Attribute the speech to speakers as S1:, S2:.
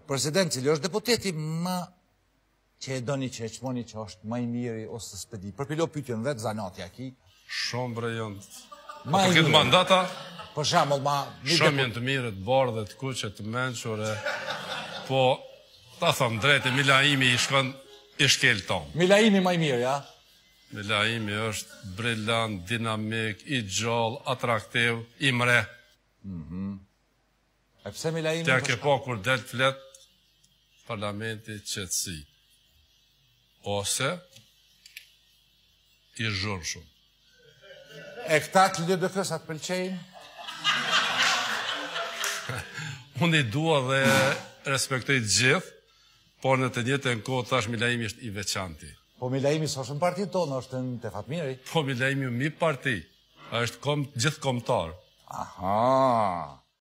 S1: president, cili është deputeti më që e doni që e qmoni që është më i miri ose s'pedi. Përpilo pyetjen vetë Zanati Aki.
S2: Shumë bre janë.
S1: Ma
S2: Po këtë mandata,
S1: për shembull,
S2: shumë janë të mirë, të bardhë, të kuqe, të mençure. Po, ta thëmë drejtë, Milaimi i shkon i shkel tonë.
S1: Milaimi më i mirë, ja?
S2: Milaimi është brillant, dinamik, i gjallë, atraktiv, i mre.
S1: E pse Milaimi?
S2: Tja ke po kur del flet, parlamenti qetësi. Ose, i zhurë shumë.
S1: E këta të lidhë dëfësat pëlqejnë?
S2: Unë i dua dhe respektoj gjithë, por në të njëjtën kohë thash Milaimi është i veçanti.
S1: Po Milaimi s'është në partitë tonë, është në të Fatmiri.
S2: Po Milaimi mi parti, është gjithë kombëtar.
S1: Aha.